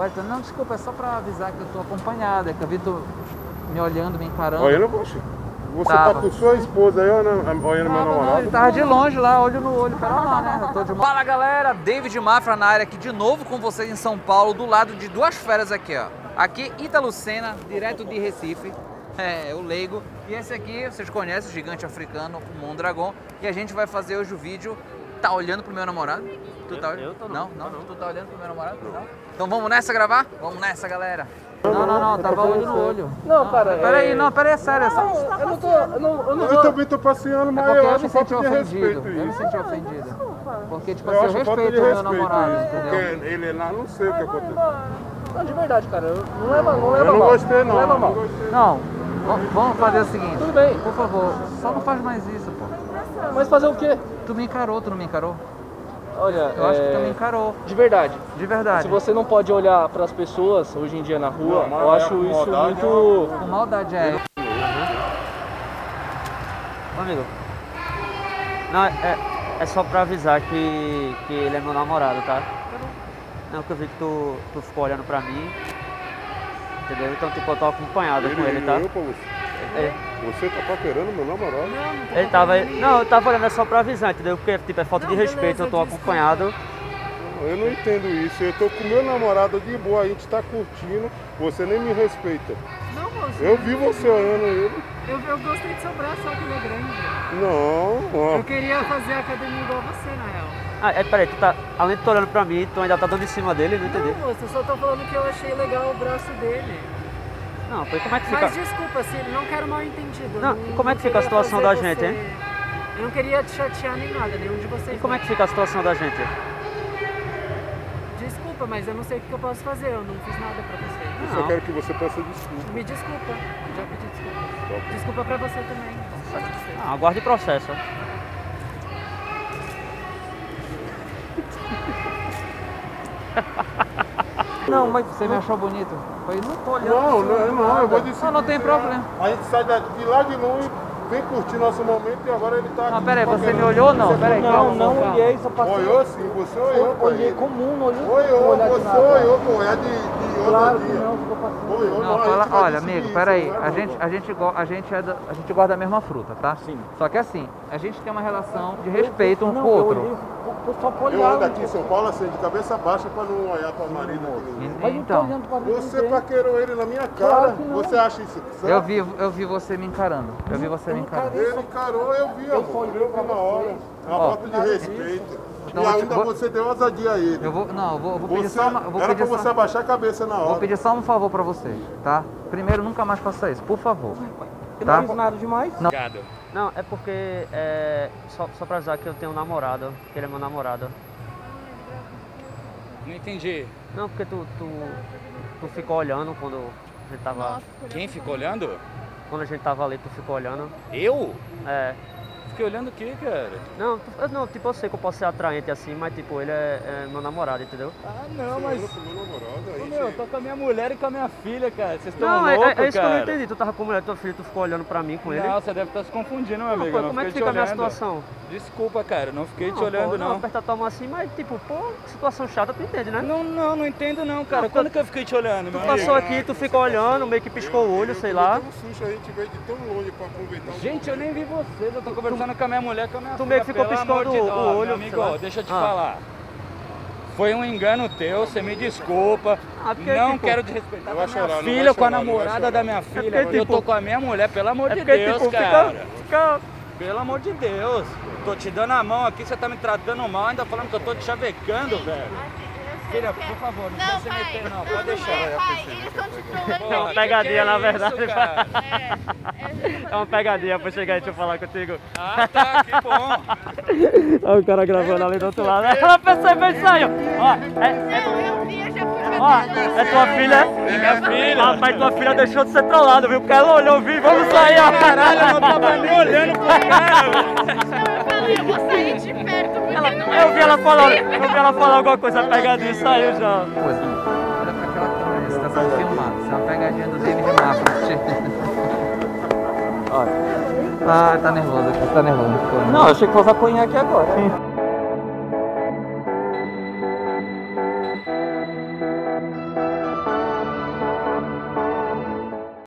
Wellington, não, desculpa, é só pra avisar que eu tô acompanhada, é que eu vi tu me olhando, me encarando. Olhando, poxa. Você tá com sua esposa aí olhando meu namorado? Não, ele tava de longe lá, olho no olho, pera lá, né? Eu tô de... Fala galera, David Mafra na área aqui de novo com vocês em São Paulo, do lado de duas feras aqui, ó. Aqui, Ítalo Senna, direto de Recife, o leigo. E esse aqui, vocês conhecem, o gigante africano, o Mondragon. E a gente vai fazer hoje o vídeo, tá olhando pro meu namorado? Tu tá olhando? Não, tu tá olhando pro meu namorado? Não. Então vamos nessa gravar? Vamos nessa, galera. Não, tava olho no olho. Não, cara. Peraí, é sério. Eu também tô passeando, mas eu acho falta de respeito. Eu me senti ofendido. Porque, tipo Eu assim, acho eu falta de respeito o meu respeito namorado, isso, entendeu? porque ele lá, não sei o que aconteceu. Não, de verdade, cara. Não leva Eu não mal. gostei, não. Leva mal. Não, vamos fazer o seguinte. Tudo bem. Por favor, só não faz mais isso, pô. Mas fazer o quê? Tu me encarou, tu não me encarou? Olha, Eu acho que tu me encarou. de verdade. De verdade. Se você não pode olhar para as pessoas hoje em dia na rua, Não, eu acho com isso maldade, muito... Com maldade, é. Amigo, não, é só pra avisar que ele é meu namorado, tá? Não, que eu vi que tu ficou olhando pra mim, entendeu? Então, tipo, eu tô acompanhado com ele, tá? Você tá paquerando meu namorado? Ele tava... Não, eu tava olhando, é só pra avisar, entendeu? Porque, tipo, é falta de respeito, eu tô acompanhado. Eu não entendo isso. Eu tô com meu namorado de boa, a gente tá curtindo, você nem me respeita. Não, moço. Eu vi você olhando ele. Eu gostei do seu braço, só que ele é grande. Não, Eu queria fazer academia igual você, na real. Ah, peraí, tu tá... Além de tu olhando pra mim, tu ainda tá dando em cima dele, não entendi. Não, moço, eu só tô falando que eu achei legal o braço dele. Não, foi como é que fica... Mas desculpa, se não quero mal entendido. Não, como é que fica a situação da gente, hein? Eu não queria te chatear nem nada, nenhum de vocês. E como é que fica a situação da gente? Desculpa, mas eu não sei o que eu posso fazer, eu não fiz nada pra você. eu só quero que você peça desculpa. Me desculpa, já pedi desculpa. Desculpa pra você também. Aguarde o processo. Não, mas você me achou bonito? Foi isso? Não, eu vou dizer. Não tem problema. A gente sai de lá de longe, vem curtir nosso momento e agora ele tá aqui. Não, peraí, você me olhou ou não? Peraí, Não olhei, só passei. Olhou sim, você olhou. Olhei comum, não olhei. Olhou, você olhou, pô, olhar de Claro outro que dia. não, ficou passando. Olhou, Não, a gente fala, vai olha, decidir amigo, isso, peraí, vai, a gente gosta da mesma fruta, tá? Sim. Só que assim, a gente tem uma relação de respeito um Não, com o outro. Eu olhei só pra Eu olhar. ando aqui em São Paulo assim, de cabeça baixa pra não olhar pra marido aqui. Mas não tô Então, olhando pra mim. Você paquerou ele na minha cara, Claro que não. você acha isso certo? eu vi você me encarando. Eu vi você me encarando. Ele encarou, eu vi, amor, eu vi na hora. É uma Ó. falta de respeito. Então, E eu te- ainda vou- você deu ousadia a ele. Eu vou pedir Você, só uma, eu vou era pedir pra só, você abaixar a cabeça na vou hora. pedir só um favor pra vocês, tá? Primeiro, nunca mais faça isso, por favor. Eu Tá? não fiz nada demais. Não, é porque... Só pra avisar que eu tenho um namorado, que ele é meu namorado. Não entendi. Não, porque tu ficou olhando quando a gente tava... Quem ficou olhando? Quando a gente tava ali, tu ficou olhando. Eu? É... Fiquei olhando o quê, cara? Não, tipo, eu sei que eu posso ser atraente assim, mas tipo, ele é meu namorado, entendeu? Ah, não, Você mas... olhou pro meu namorado, aí Ô, meu, eu tô com a minha mulher e com a minha filha, cara. Vocês estão Não, loucos, é isso que eu não cara. entendi. Tu tava com a mulher da tua filha, tu ficou olhando pra mim com ele. Não, você deve estar se confundindo, meu amigo. Pô, Eu não como é que fiquei fica a te minha olhando. situação? Desculpa, cara, eu não fiquei te Pô, olhando, não. apertar tua mão assim, mas tipo, pô, situação chata, tu entende, né? Não entendo não, cara. Não, Quando que eu fiquei te olhando, meu Tu amigo? passou aqui, tu ficou olhando, meio que piscou o olho, sei lá. Eu um susto, a gente veio de tão longe pra aproveitar. Gente, eu nem vi vocês. Eu tô conversando com a minha mulher, com a minha Tu filha. meio que ficou pelo piscando amor de Deus. o olho, Meu amigo, sei lá. deixa eu te Ah. falar. Foi um engano teu, você me desculpa. Ah, porque, Não tipo, quero desrespeitar não com a vai minha chorar, não vai filha, com a chorar, não vai namorada chorar. da minha filha. porque, Eu tô tipo, com a minha mulher, pelo amor É de porque, Deus, tipo, cara. fica... Pelo amor de Deus. Tô te dando a mão aqui, você tá me tratando mal, ainda falando que eu tô te chavecando, velho. Filha, por favor, não precisa se meter não, pode deixar. Pai, eles estão te trolando. É uma pegadinha, na isso, verdade. cara? É uma pegadinha pra chegar e deixa eu falar contigo. Ah, tá, que bom. Olha o cara gravando ali do outro lado. Ela percebeu isso aí, ó. Eu vi, eu já fui Ó, é tua filha? É minha filha. Rapaz, tua filha deixou de ser trollada, viu? Porque ela olhou, viu? Vamos sair, ó. Caralho, eu não tava nem olhando pro cara, velho. Eu vou sair de perto, porque não Eu vi ela falar alguma coisa pegadinha e saiu já. Coisa, olha pra aquela câmera, você tá sendo filmado. Isso é uma pegadinha do David Mafra. Olha. Ah, tá nervoso aqui, tá nervoso. Não, eu achei que fosse apanhar aqui agora.